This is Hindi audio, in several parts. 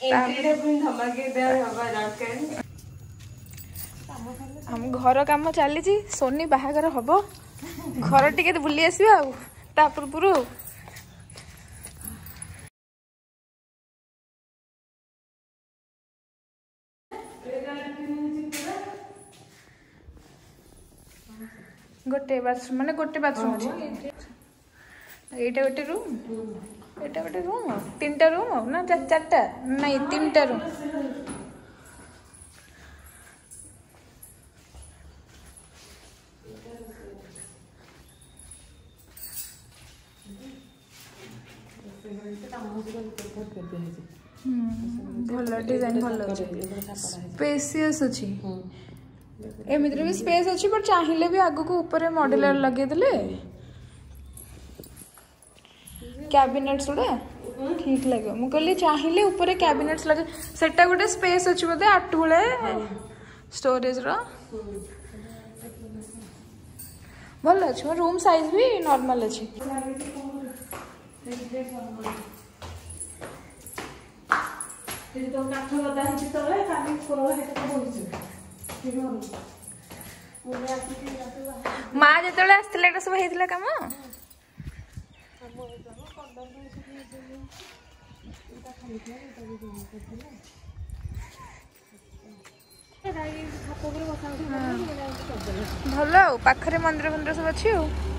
हम घर काम चली सोनी बाहागर हम घर टिके बुली आसवा आ पूर्व गोटे बाथरूम माने गोटे बाथरूम अछि एटा गोटे रूम तीनटा रूम ना चारटा नहीं तीनटा रूम भल डिजाइन भल स्पेसियस अछि एमित्र भी स्पेस अच्छी पर चाहिए भी आगु को ऊपर मॉड्यूलर लगे देले कैबिनेट्स गुडा ठीक लगे मु कहली चाहिए ऊपर कैबिनेट्स लगे सेटा गोटे स्पेस अच्छी बोधे आठ भले स्टोरेज रो भल अच्छे रूम साइज भी नॉर्मल अच्छी माँ जो आसला सब होता कम भल पाखरे मंदिर मंदिर सब अच्छी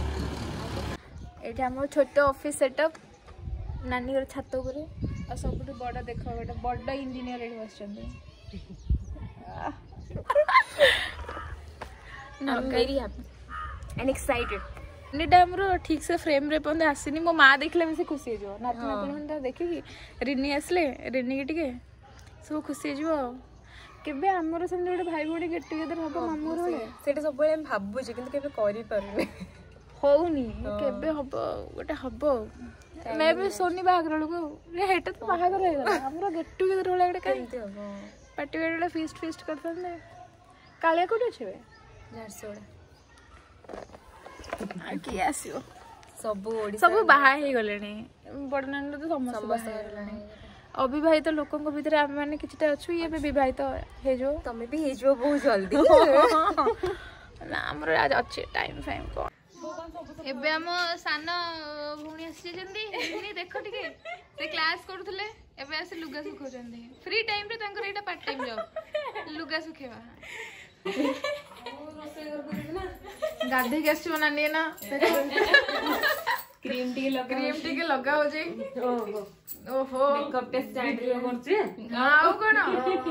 ये आम छोट ऑफिस सेटअप नानी घर छात उपर और सब बड़ा देख गोटे बड़ इंजीनियर ये बस वेरी हैप्पी एंड एक्साइटेड एटा हमरो ठीक से फ्रेम रे पन आसीनी मो मां देखले भी से खुशी हो नाती नाती मन देखि रिनी आसले रिनी के टिके सब खुशी हो केबे हमरो समझ गोटे भाई भौणी गेट टुगेदर हबो मामू रे सेटा सब बेले भाबु जे किंतु केबे करि परबे होउनी केबे हबो गोटे हबो मैं भी सोनी बाहागर को रे हेटा तो बाहागर हे गला हमरो गेट टुगेदर होला गोटे केमते हबो पार्टी वेडा फीस्ट करथन कालिया कोठी छबे झारसोड़ा किए आसो सब बाहा हो गले बड़नान तो समस्त अविवाहित लोकों भीतर आम मैंने किछटा अच्छु ये विवाहित हे जो तमे भी हे जो बहुत जल्दी ना हमर आज अच्छे टाइम फाइम को एबे हम सान भूणी आसी जंदी देखो टिके से क्लास करथले एबे आसे लुगा सुखो जंदी फ्री टाइम रे तंकर एटा पार्ट टाइम जॉब लुगा सुखेवा गाधे के आसी बनानी है ना क्रीम टिके लगा हो जे ओहो मेकअप टेस्ट स्टार्ट करछे आउ कोन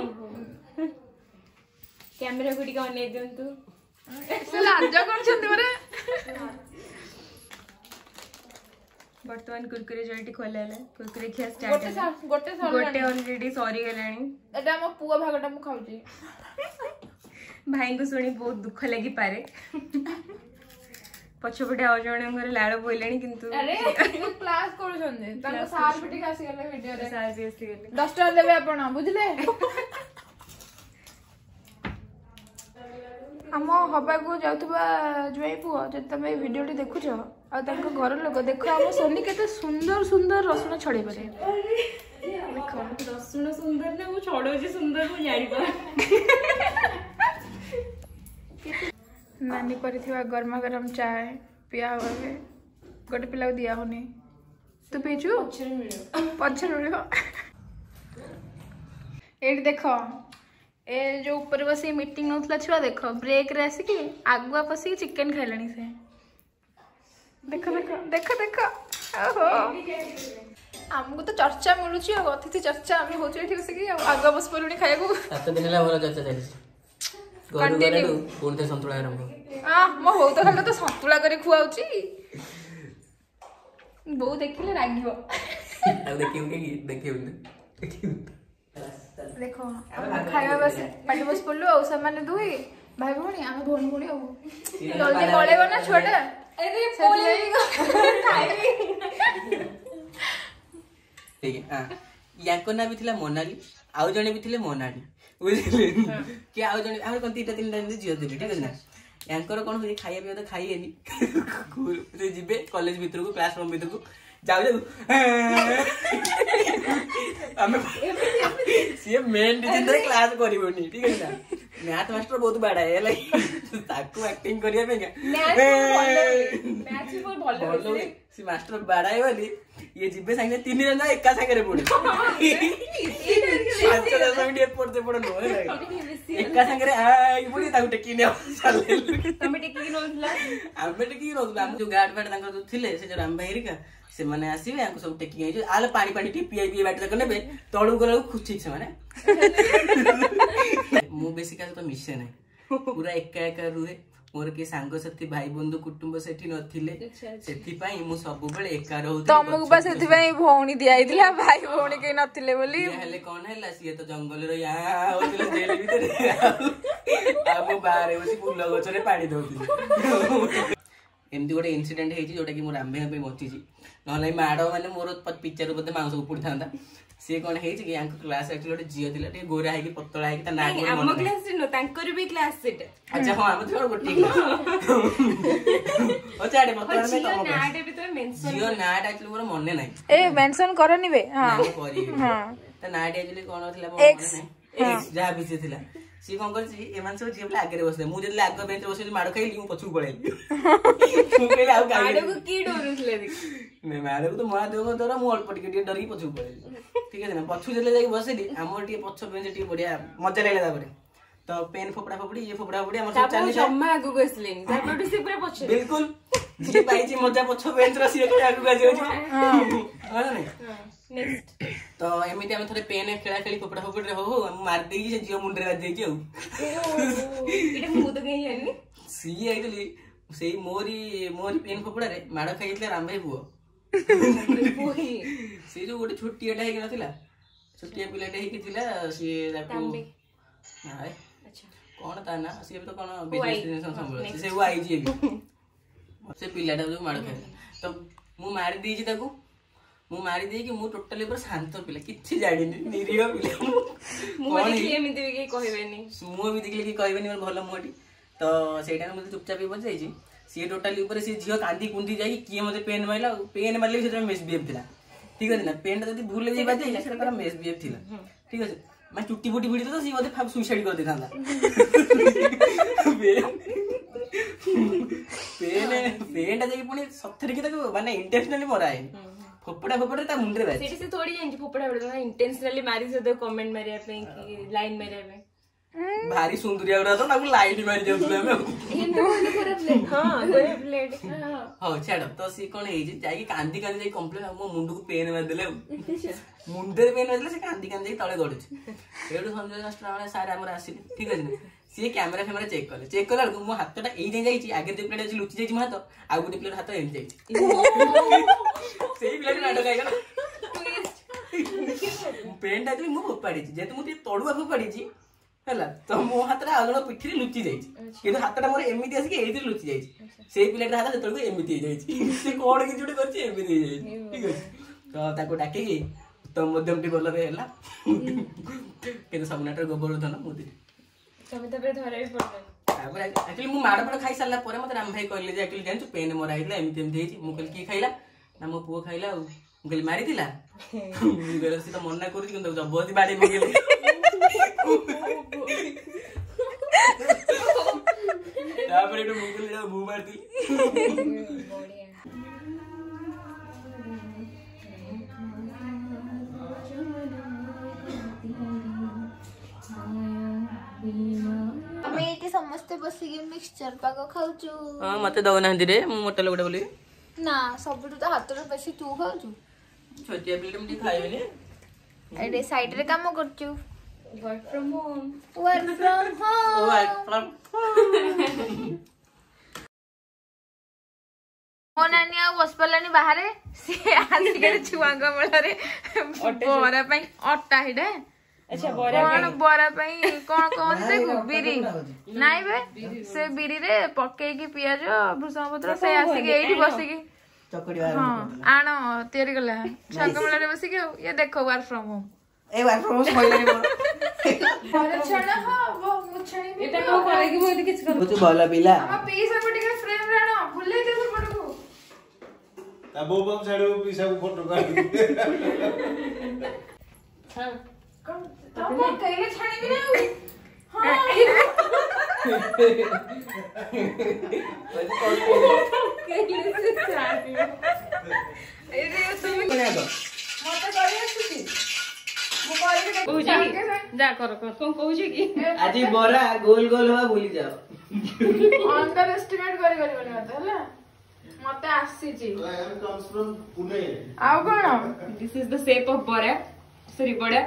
कैमरा को टिके ऑन दियंतु से लाज करछंती मरे वर्तमान कुरकुरे जल्दी खोलेले कुरकुरे खिया स्टार्ट गोटे ऑलरेडी सॉरी गेलानी एटा हम पुआ भागटा मु खाउची भाई को शुणी बहुत दुख लगी पारे पछपटे आ जणे घर लाड़ बोइलानी किंतु अरे क्लास करू छंदे ताको सार पिटी खासी गेले वीडियो रे सार सीएसटी गेले 10 टका देबे आपण बुझले हम हबा को जाउतबा जुई पुओ जे तमे वीडियो टी देखु छ आ ताको घर लोग देखो हम सोनी केते सुंदर सुंदर रसुन छड़े पारे देखो रसुन सुंदर ना वो छड़ो जे सुंदर को जानि पा नानी परिथिवा गरमा गरम चाय पिया हुए गोटे पिला दिया होनी तू पीचु पछर मिलो एट देख ए जो ऊपर बसी मीटिंग नौतला छुआ देख ब्रेक रे आसिक आगुआ पसी चिकन खाइलानी से देख देख देख देख ओहो हमको तो चर्चा मिलुची अतिथि चर्चा आम हो ठीक से आगुआ बस पड़े खाया को 7 दिन भल चर्चा चली सतुला मो हो तो खाली तो सतुला कर खुआउची बो देखिले रागियो देखो खाଇବା बस पाटी बस पड़लो और सामान दुई भाई भौणी आम भौणी भौणी हो जल्दी पळेबो ना छोटा अरे ठीक है हां याको ना भी थिला मोनाली आउ जणे भी थिले मोनाली बुझले कि आउ जणे हम कोन तीटा तीन दिन जियो देबी ठीक है ना यांकर कोन होई खाइया पियो तो खाइएनी से जिबे कॉलेज भीतर को क्लासरूम भीतर को जाऊ जाऊ आमे सी मेन टीचर रे क्लास करबोनी ठीक है ना मैथ मास्टर बहुत बड़ा है लाइक ताकू एक्टिंग करिया पे मैथ भी बहुत भलो है सी मास्टर बड़ा है वाली ये जिबे संगे 3 जन एका संगे पड़े 5 10 मिनिट पड़ते पड़ नो एका संगे आ पुणी ताकू टेकी ने चले तमे टेकी नोला आमे टेकी नोला हम जो गार्ड फाड़ तांकर जो थिले से जो राम भाई रिका से माने आसीबे आंको सब टेकी आइ आले पानी पानी टिपी आई बाट तक नेबे तळु गला खुद ठीक से माने मु बेसिकली तो मिसे नहीं पूरा एका एका रुहे मोर के सांग साथी भाई बंधु कुटुंब सेठी नथिले सेठी पई मु सब बेले एका रहू तमु बस सेठी पई भौणी दिया दिला भाई भौणी के नथिले बोली हेले कोन हैला सिए तो जंगल रो या होतिले जेल भीतर आ मु बाहर बसी फूल गछरे पानी दउती एमती गोटे इनसीडेंट है जोटा कि मोर आंबे पे बची ना माड़ मैंने मोर पिक्चर बोधे मांस उपड़ी था सी कौन है कि क्लास एक्चुअली गोटे झील थिला टे गोरा है कि पतला है कि ना हम क्लास नो तांकर भी क्लास सेट अच्छा हां हम तो गोटे क्लास ओ चाडे पतला में तो नाटे भी तो मेंशन जियो नाट एक्चुअली मोर मन नहीं ए मेंशन करनी बे हां हां त नाट एक्चुअली कोन थिला मोर मन नहीं एक्स जा भी थिला सी कोन करछि एमान सब झील आगे बसले मु जले आगे बेंच बसले माड़ खाइली मु पछु पळेली मु कहले आ गाड़ी को की डरुसले नहीं मारे तो महा देव द्वारा मु अल्प टिके डरी पछु पळेली ठीक है ना पछु जले जाई बसली हमर टिके पछ बेंच टिके बढ़िया मजा लागला तापरे तो पेन फोपड़ा फोपड़ी ये फोपड़ा फोपड़ी हमर सब चाली जम्मा आगु गसलेनी तापर से पूरा पछ बिल्कुल जे पाइची मजा पछ बेंच रा सिए आगु गाजी होची हां नहीं नेक्स्ट तो एमिति हम थोड़े पेन खेला खेली फोपड़ा फोपड़ी हो हम मार देई से जियो मुंडरे बाज देई आ इटे मु तो कहीं जानी सी आइतली सेई मोरी पेन फोपड़ा रे माड़ खाइतले राम भाई बुओ से जो गोटे छोटियाटा है नथिला छोटिया पिलाटा है कि थिला से ताकू हाय अच्छा कोन ता ना से तो कोन बिजनेस संभाल से वो आई जी भी से पिलाटा जो माड़ खाइला तो मु मार दी जी ताकू मु मारी दे कि मु टोटली पर शांत पिला किछि जाडिनी निरीह पिला मु देखि एमिति भी कहबेनी मु भी देखले कि कहबेनी मोर भलो मोटी तो सेटा मुझे चुपचाप बच जाई छी सी टोटली ऊपर से झियो कांदी कुंदी जाई कि मते पेन मारला पेन मारले से मेस बिहेव थिला ठीक है ना पेन जदी भूल जाई बाजे से पूरा मेस बिहेव थिला ठीक है मैं चुट्टी फुटी भिड़ी तो सी मते फाब सुसाइड कर देथांदा पेन जाई पुनी सत्थरे कि ताको माने इंटेंशनली मरा है फोपड़ा फोपड़ा ता मुंडरे बाज सेठी से थोड़ी जानि फोपड़ा फोपड़ा इंटेंशनली मारी से तो कमेंट मारिया पे कि लाइन मारिया पे भारी सुंदरिया उरा तो ना लाइट मारी जाउतले हम एंतो कोरा प्लेट हां कोरा प्लेट हां छाड़ तो सी कोन हे जे जाई कांदी कांदी जाई कंप्लेन मो मुंडू को पेन मार देले मुंडे पेन मारले से कांदी कांदी तळे गडुछ एडु संजय राष्ट्र वाला सारे हमर आसीले ठीक है ना सी कैमरा चेक कला मो हाथटा एई जाई जाई आगे जे प्लेट अछि लुचि जाई म हाथ आ गुटे प्लेट हाथ एम जाई सेही प्लेट नाटक आइगला पेन डाली मु फोपाड़ी जेतु मु तळुआ फोपाड़ी छी हला तो मो हाथटा आगलो पिठी लुचि जाई किंतु हाथटा मोर एमिति आसी के एइति लुचि जाई सेही प्लेट हाथ से तळु एमिति जाई से कोड कि जुडे करछि एमिति जाई ठीक है तो ताको डाके कि तो मध्यम टी बोलर हैला किंतु सब नाटर गोबर्धन मोदी तमे तबे धरै पड़ले तापर एक्चुअली मु माड़ पड़ खाई सारला परे मते राम भाई कहले जे एक्चुअली जानछु पेन मोर आइला एमिति एमिति हेछि मु कहल की खाइला ना मो पुओ खाइला मु कहल मारी दिला मु कहल से तो मन्ना करू किंतु जबरदस्ती बाडी बगेले तापर एटो मु कहल मु मार दी बढ़िया ଆମେ ଏଠି ସମସ୍ତେ ବସିକି ମିକ୍ସଚର ପାଗ ଖାଉଛୁ ହଁ ମତେ ଦଉନାହାନ୍ତି ରେ ମୁଁ ମୋଟା ଲୋକଟା ବୋଲି ନା ସବୁଠୁ ତ ହାତରୁ ବେଶୀ ତୁ ଖାଉଛୁ ଛୋଟିଆ ପିଲାଟେ ମୁଁ ଟିକେ ଖାଇବିନି ଏଠି ସାଇଡରେ କାମ କରୁଛୁ वर्क फ्रॉम होम ମୋ ନାନୀ ଆଉ ବସି ପାରିଲାନି ବାହାରେ ସେ ଆସିକି ଛୁଆଙ୍କ ବେଳରେ ବରା ପାଇଁ ଅଟା ହେଇଟା अच्छा बरा कौन बरा पई कौन कौन देखो बिरी नाइ बे से बिरी रे पक्के की पियाज भृषण पत्र से आसी के एठी बसी के चकड़ी वाला हां आनो तयारी करला छांग मेला रे बसी के ये देखो वर्क फ्रॉम होम ए वर्क फ्रॉम होम होइले रे बरा छाना हां वो मुछाई एटा को करे कि मोदी किछ कर तू भला पिला हम पीसा को टिके फ्रेम राणो भूले दे सपड़ को ତା ବୋଉ ବାବୁ ଛାଡିବ ପିସାକୁ ଫଟୋ କାଢି ତମ କଇଲେ ଛାଣିବି ନା ଆଉ आज बरा गोल गोल हवा भूली जाओ अंडर एस्टिमेट करी करबनी मते हला मते आसीची आउ कोन this is the shape of बरा सॉरी बड़ा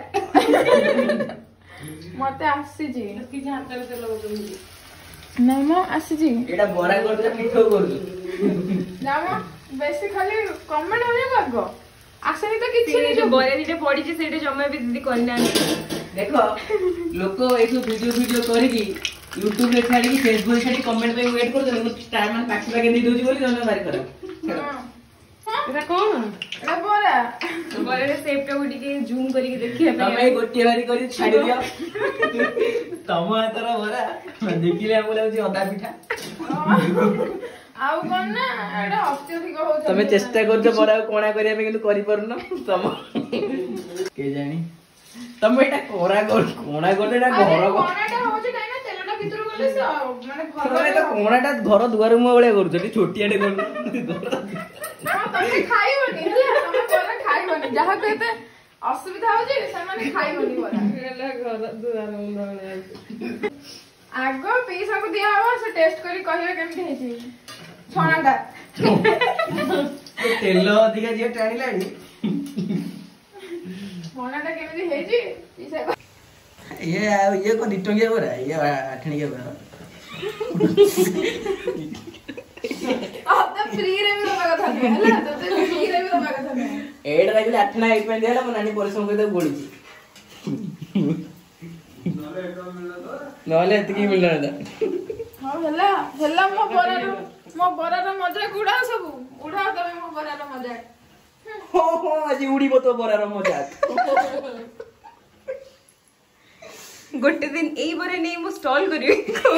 मते आसीची कि हाथ से लगो नहीं म आसीची एटा बरा करते पिठो करली जामा बेसी खाली कमेंट होने लागो आसनी तो किछि नहीं जो बरे दिटे पड़ी जे सेटे जम्मे भी दीदी करना देखो लोक एठो वीडियो करकी YouTube रे छाडी फेसबुक रे छाडी कमेंट पे वेट कर दे स्टार मान पाछी लागे दे दोजी बोली जने बारी कर एटा कोन एटा बरा बरे रे शेप टा गुडी के जूम करी के देखिया तमे गोटे बारी करी छाडी दियो तम हातर बरा देखिले हम लाउची अदा पिठा आउ कोन ना एटा अत्यधिक हो तमे चेष्टा करछ बरा कोणा करिया पे किंतु करि परनो तम के जानी तमे एटा कोरा कोणा करते एटा घर कोणाटा होची काई ना तेलटा भितर गले से माने घर तमे तो कोणाटा घर दुआर मुआ बळे करूछ छोटियाटे कर तमे खाइबनी हला तमे बरा खाइबनी जहा कहते असुविधा हो जे समान खाइबनी बरा हेला घर दुआर मुआ बळे आगो पैसा को दिया हो से टेस्ट करी कहियो केमती हेची छणाटा तेल अधिका जे टाणी लानी छणाटा केमती हेची पैसा को ये को दिटंगिया बरा ये आठणिया बरा अब तो फ्री रे भी दबा कथा नहीं हला तो फ्री रे भी दबा कथा नहीं एड लागले आठणा 1 पेन देला म नानी परिश्रम करते गोळीची नहले एतकी मिलना था हां हला मो बरार मजा गुडा सब उडा तमे मो बरार मजा हो आज उड़ीबो तो बरार मजाक गोटे दिन एई बरे नै मो स्टॉल करिवे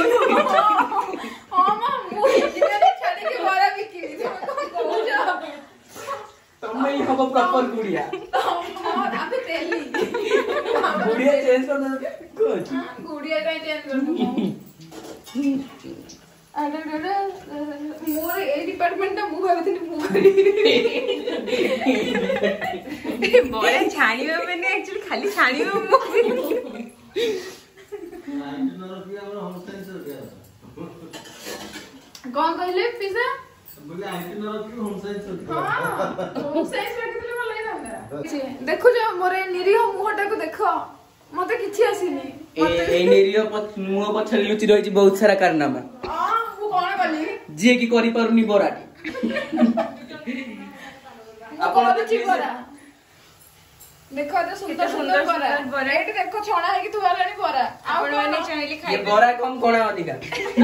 हां मा मु इतने छाडी के बरा बिकी तमे कोन कहू तमे ही हबो प्रॉपर गुड़िया हां आबे तेली गुड़िया चेंज कर दे कुछ गुड़िया का चेंज कर दू अरे मोर ए डिपार्टमेंट ता मु भाबथि मु बरे छाणीबा माने एक्चुअली खाली छाणीबा मो कौन कहले पिज्जा बोले आंटी न रखी होम साइंस हां होम साइंस रखितले भल लागंदा देखो जो मोरे निरीह मुहटा को देखो मते किछि आसीनी ए निरियो मुह पछले लुचि रहिछि बहुत सारा कारनामा हां मु कोन कली जे की करि पारुनी बराटी आपण तो ठीक बरा देखो तो सुंदर सुंदर बरा एट देखो छणा है कि तू वालानी बरा आपण माने चाहिले ये खाइ बरा कम कोना अधिका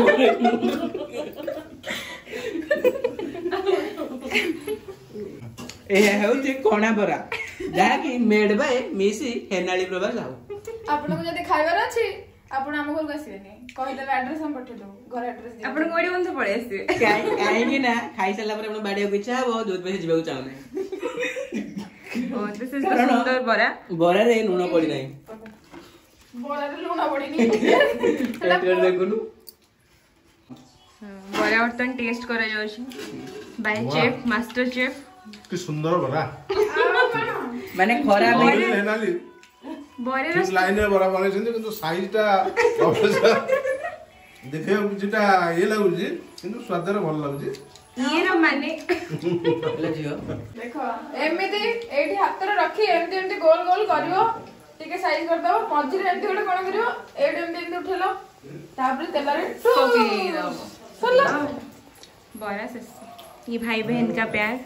ए हेउ जे कोना बरा जा कि मेड बाय मिसी हेनाली प्रभा जाऊ आपण को जदी खाइबार अछि आपण हम घर आसीबेनी कहि देबे एड्रेस हम पठे दो घर एड्रेस दे आपण कोडी बंस पळे आसी काहे कि ना खाइ सला पर आपण बाडिया को इच्छा हो जोत पे जिबाउ चाहू नै ओ दिस इज द सुंदर बरा बरा रे नुन पड़ी नै बरा रे लूना पड़ीनी टेस्ट कर देखुनु बरा वर्तन टेस्ट करा जाउछि बाय चेफ मास्टर चेफ कि सुंदर बरा माने खरा और में हेनाली बरे ठीक लाइन में बरा बने छन किंतु साइज टा देखे किछटा ये लागुजी किंतु स्वाद रे भल लागुजी ये रो माने ले जियो देखो एमिति एठी हाथ रे रखी एमिति एमिति गोल गोल करियो टिके साइज कर दो मझी रे एमिति गोटे कोन करियो एठी एमिति एमिति उठेलो तापर तेल रे पके दो सरला बरा से ये भाई बहन का प्यार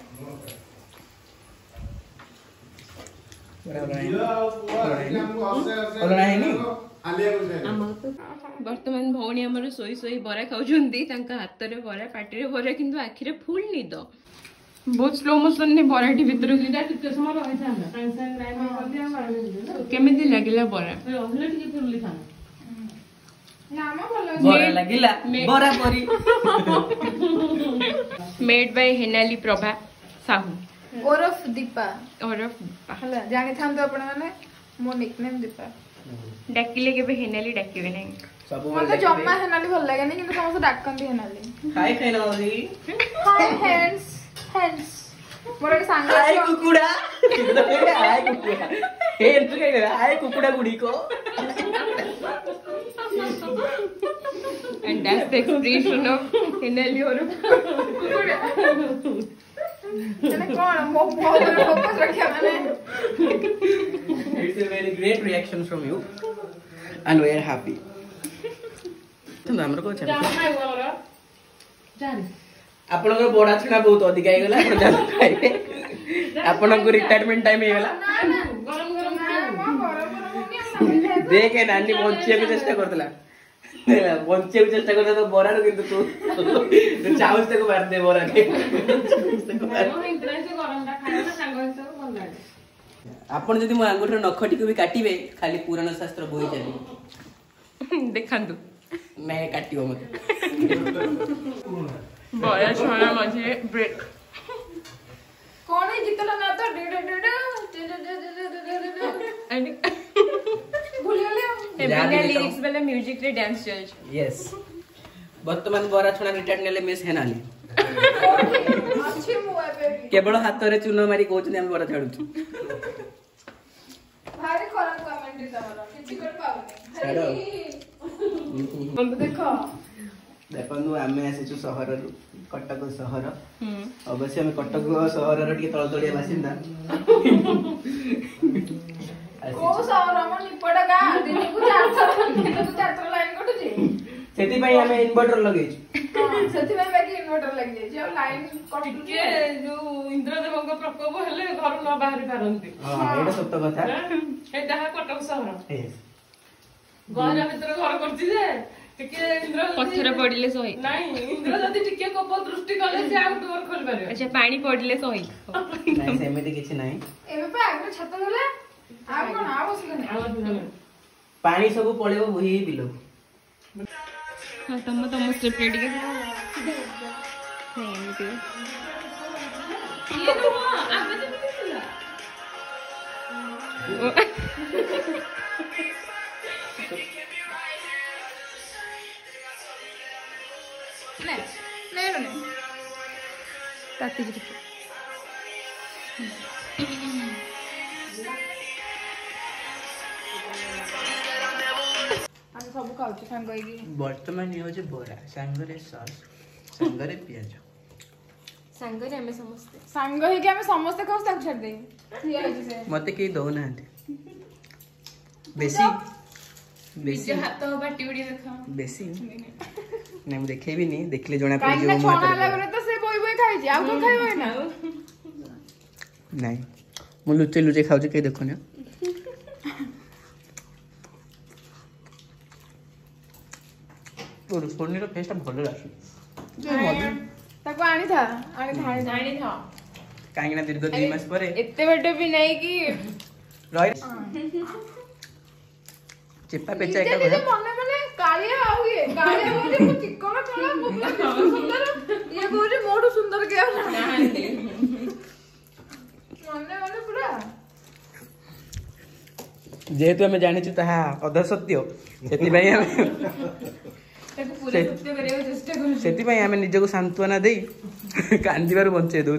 वर्तमान भौणी हमर सोई सोई बरा खाउछंती तांका हाथ रे बरा पाटी रे बरा किंतु आखि रे फुल निद बहुत स्लो मोशन ने बराटी भीतर सीधा टिके समय रहि थांदा संग संग लाइन कर दिया मार केमिति लागिला बरा रहले टिके फुरली थांदा नाम भलो बरा लागिला बरा परी मेड बाय हेनाली प्रभा साहू ओरफ दीपा और ହେଲା ଜାଣିଥାନ୍ତୁ ଆପଣ ମାନେ ମୋ ନିକନେମ୍ ଦୀପା। ଡାକିଲେ କେବେ ହେନାଲି ଡାକିବେ ନାହିଁ। ମତେ ଜମା ହେନାଲି ଭଲ ଲାଗେନି କିନ୍ତୁ ସମସ୍ତେ ଡାକନ୍ତି ହେନାଲି। ହାଇ ଖାଇନାଲି ହାଇ ହେଣ୍ଡସ୍ ହେଣ୍ଡସ୍ ମୋର ଗୋଟେ ସାଙ୍ଗ ହାଇ ଅଛି କୁକୁଡ଼ା ହାଇ କୁକୁଡ଼ା ହେ ଏମିତି ଖାଇବେ ହାଇ କୁକୁଡ଼ା ଗୁଡ଼ିକ and that's the expression of henali or ମାନେ କଣ ମୋ ଉପରେ ଫୋକସ୍ ରଖିବା ମାନେ it's a very great reaction from you and we are happy ଆମର କଣ ଅଛି ଆପଣଙ୍କର ବଡା ଛଣା ବହୁତ ଅଧିକା ହେଇଗଲା ଆପଣ ଯାହା ଖାଇବେ ଆପଣଙ୍କୁ ରିଟାୟାରମେଣ୍ଟ ଟାଇମ ହେଇଗଲା ଦେଖେ ନାନୀ ବଞ୍ଚିବାକୁ ଚେଷ୍ଟା କରୁଥିଲା ବଞ୍ଚିବାକୁ ଚେଷ୍ଟା କରୁଥିଲା ତ ବରାରୁ କିନ୍ତୁ ତୁ ଚାହୁଁଛି ତାକୁ ମାରିଦେ ବରା ଆପଣ ଯଦି ମୋ ଆଙ୍ଗୁଠିର ନଖଟିକୁ ବି କାଟିବେ ଖାଲି ପୁରାଣ ଶାସ୍ତ୍ର ବହି ଚାଲିବ ଦେଖାନ୍ତୁ ନାଇଁ କାଟିବ ମତେ ବରା ଛଣା ମଝିରେ ବ୍ରେକ୍ କଣ ଏଇ ଗୀତଟା ନା ତ ଭୁଲିଗଲେ ଆଉ लिरिक्स वाला म्यूजिक रे डांस चल यस वर्तमान बरा छणा रिटायर्ड नेले मिस हेनाली ଅଛି ମୁଁ ଏବେ केवल हाथ रे चून मारी कहउछन हम बरा छाडुछु ଭାରି ଖରାପ କମେଣ୍ଟ ତମର କିଛି କରି ଛାଡ। ପାଉନି ଦେଖ देखनु आमे आसीछु सहररु कटक सहर अवश्य हम कटक सहरर टिके तळतळिया बासिंदा को सहर म निपड गा दिनकु 4 लाइन कटुची सेति पई हमें इन्वर्टर लगेछु सेति पई बाकी इन्वर्टर लग जाई जे लाइन कटुची के जो इंद्रदेवଙ୍କ प्रकोप हेले घर न बाहरी पारंती हां एटा सत्य कथा ए जहा कटक सहर यस गहरा भीतर घर करती जे टिके इंद्र पत्थर पड़िले सही नहीं इंद्र जदी टिके कोप दृष्टि कले से आउ डोर खोल पारे अच्छा पानी पड़िले सही नहीं सेमिति किछि नहीं एबे पे आगे छत गले आ कोन आ बसले पानी सब पळेबो बुही बिलो हां तम स्टेप रेडी के नहीं एमती ये तो आगे तो किसला नहीं ताती जी हम सब खाउची सांग होई वर्तमान ये होजे बोरा सांगरे सॉस सांगरे पियाज सांगरे हमें समझते सांग होई के हम समस्त खाउ ताक छड दे ये होई से मते के दो नांती बेसी बेसी हाथ बाटी उड़ी देखा बेसी नहीं मैं देखे भी नहीं देखले जोना पर काई ना छोना लागरे तो से बोई बोई खाई छी आ को खाई होई ना नहीं मु लुचे लुचे खाउ के देखो ना और सोनीर फेस्टा भलो लासी ताको आनी था काहे ना दीर्घ 2 मास परे एते बटे भी नहीं कि रही चिप्पा पेचा एक जे मने कालिया आउ ये कालिया हो जे चिकन छला मुखला सुंदर ये गोरे मोडू सुंदर के मने पूरा जेहेतु हमें जानी छु ताहा अधा सत्य सेति भाई हम ताको पूरा सत्य करे चेष्टा करू सेति भाई हमें निजको सांत्वना देई कांदीबार बंचे दउ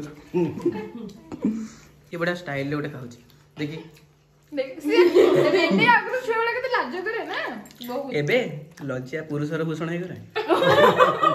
ये बड़ा स्टाइल ले उठे खाउची देखी देख से एते आगु छुआ वाला के लाज करे ना बहुत एबे लज्जा पुरुषर भूषण हे करे